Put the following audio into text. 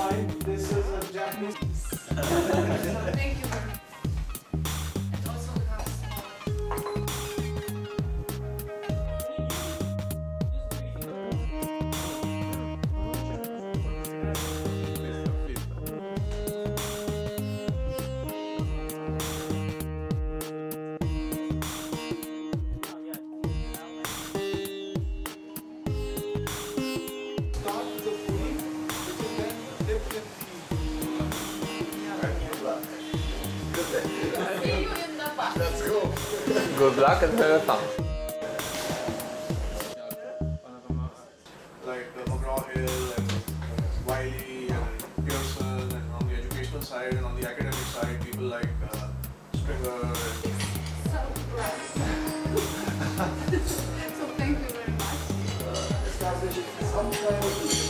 mind, this is a Japanese. Thank you. And also we have Let's go. Good luck and have fun. Like McGraw-Hill and Wiley and Pearson, and on the educational side and on the academic side, people like Springer. so bright. So thank you very much. Establish some kind of